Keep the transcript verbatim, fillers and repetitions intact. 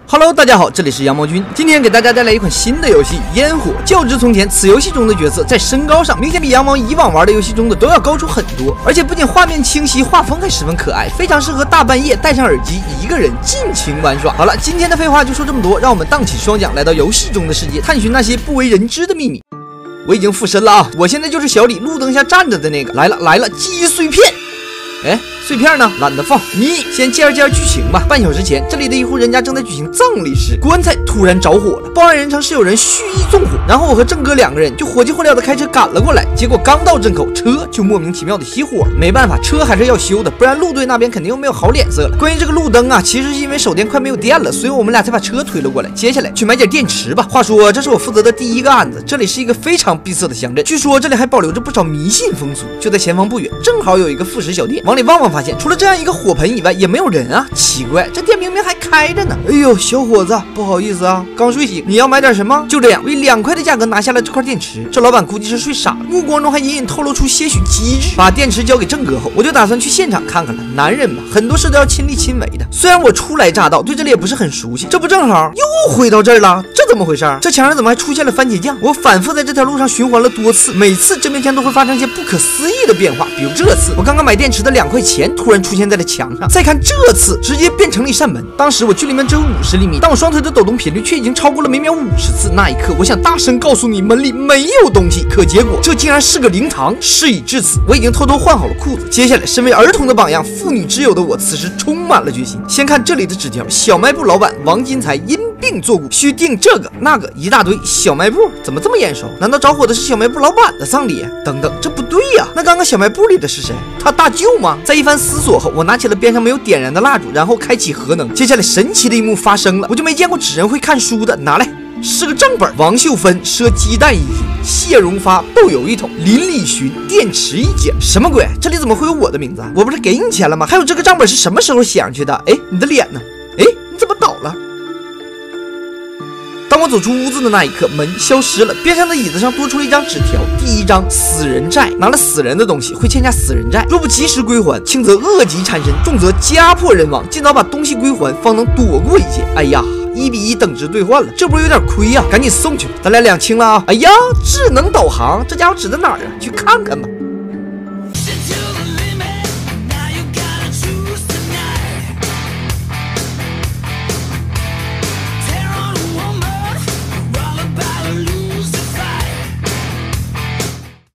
Hello， 大家好，这里是羊毛君，今天给大家带来一款新的游戏《烟火》。较之从前，此游戏中的角色在身高上明显比羊毛以往玩的游戏中的都要高出很多，而且不仅画面清晰，画风还十分可爱，非常适合大半夜戴上耳机一个人尽情玩耍。好了，今天的废话就说这么多，让我们荡起双桨，来到游戏中的世界，探寻那些不为人知的秘密。我已经附身了啊！我现在就是小李路灯下站着的那个。来了来了，记忆碎片。哎，碎片呢？懒得放。你先介绍介绍剧情吧。半小时前，这里的一户人家正在举行葬礼时，棺材突然着火了。报案人称是有人蓄意纵火，然后我和郑哥两个人就火急火燎的开车赶了过来。结果刚到镇口，车就莫名其妙的熄火了。没办法，车还是要修的，不然路队那边肯定又没有好脸色了。关于这个路灯啊，其实是因为手电快没有电了，所以我们俩才把车推了过来。接下来去买点电池吧。话说，这是我负责的第一个案子。这里是一个非常闭塞的乡镇，据说这里还保留着不少迷信风俗。就在前方不远，正好有一个副食小店。往里望望，发现除了这样一个火盆以外，也没有人啊！奇怪，这店明明还开着呢。哎呦，小伙子，不好意思啊，刚睡醒，你要买点什么？就这样，以两块的价格拿下了这块电池。这老板估计是睡傻了，目光中还隐隐透露出些许机智。把电池交给郑哥后，我就打算去现场看看了。男人嘛，很多事都要亲力亲为的。虽然我初来乍到，对这里也不是很熟悉，这不正好又回到这儿了？这怎么回事？这墙上怎么还出现了番茄酱？我反复在这条路上循环了多次，每次这面墙都会发生些不可思议的变化。比如这次，我刚刚买电池的两块钱突然出现在了墙上，再看这次，直接变成了一扇门。当时我距离门只有五十厘米，但我双腿的抖动频率却已经超过了每秒五十次。那一刻，我想大声告诉你，门里没有东西，可结果这竟然是个灵堂。事已至此，我已经偷偷换好了裤子。接下来，身为儿童的榜样，妇女之友的我，此时充满了决心。先看这里的纸条：小卖部老板王金才因病作古，需订这个那个一大堆。小卖部怎么这么眼熟？难道着火的是小卖部老板的葬礼？等等，这不对呀、啊！那刚刚小卖部里的是谁？他大舅吗？在一番思索后，我拿起了边上没有点燃的蜡烛，然后开启核能。接下来神奇的一幕发生了，我就没见过纸人会看书的，拿来。是个账本，王秀芬赊鸡蛋一斤，谢荣发豆油一桶，林立群电池一节。什么鬼？这里怎么会有我的名字？我不是给你钱了吗？还有这个账本是什么时候写上去的？哎，你的脸呢？哎，你怎么倒了？当我走出屋子的那一刻，门消失了，边上的椅子上多出了一张纸条。第一张，死人债，拿了死人的东西会欠下死人债，若不及时归还，轻则恶疾缠身，重则家破人亡，尽早把东西归还，方能躲过一劫。哎呀，一比一等值兑换了，这不是有点亏呀、啊？赶紧送去，咱俩两清了啊！哎呀，智能导航，这家伙指在哪儿啊？去看看吧。